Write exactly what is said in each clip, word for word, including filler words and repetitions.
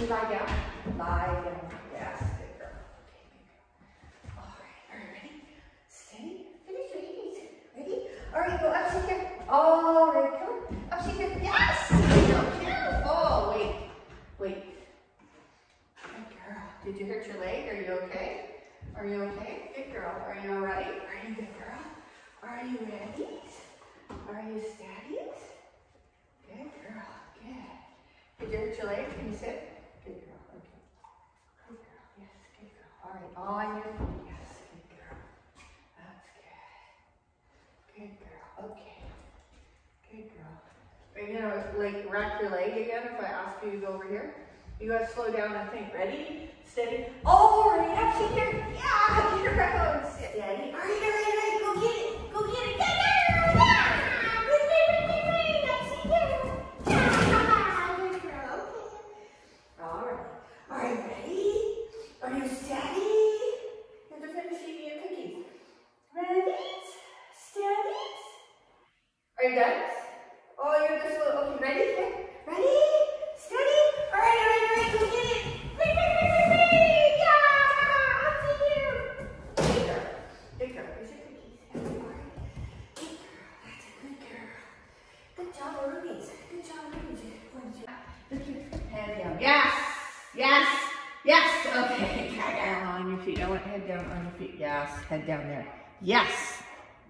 you lie down? Lie down. Yes, good girl. Okay, good girl. All right, all right, ready? Steady. Finish your knees. Ready? All right, go up, sit here. All right, come on. Up, sit here. Yes! Beautiful. Wait, wait. Good girl. Did you hurt your leg? Are you okay? Are you okay? Good girl. Are you all right? Are you good girl? Are you ready? Are you steady? Good girl. Good. Did you hurt your leg? Can you sit? Good girl. Okay. Good girl. Yes, good girl. All right. On your feet. Yes, good girl. That's good. Good girl. Okay. Good girl. Are you gonna like rack your leg again if I ask you to go over here? You gotta slow down and think. Ready? Steady. All right. Up, sit here. Yeah. Get around. Steady. All right. All right. All right. Go get it. Go get it. Get it. Yeah. Good, good, good, good, good. Up, sit here. Yeah. Good girl. Okay. All right. All right. Ready? Are you steady? You have to finish eating your cookies. Ready? Steady. Are you done? Oh, you're just a little. Okay. Ready? Ready? Steady. All right. All right. All right. Go get it. Quick, quick, quick, quick, quick. Yeah. Up, sit here. Good girl. Good girl. Here's your cookies. All right. Good girl. That's a good girl. Good job, Rubies. Good job, Rubies. Lift your head down. Yes. Yes. Yes. Okay. Head down on your feet. I want head down on your feet. Yes. Head down there. Yes.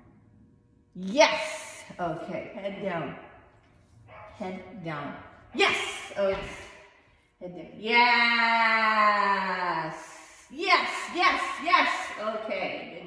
Yes. Okay. Head down. Head down. Yes. Okay. Head down. Yes. Yes. Yes. Yes. Okay.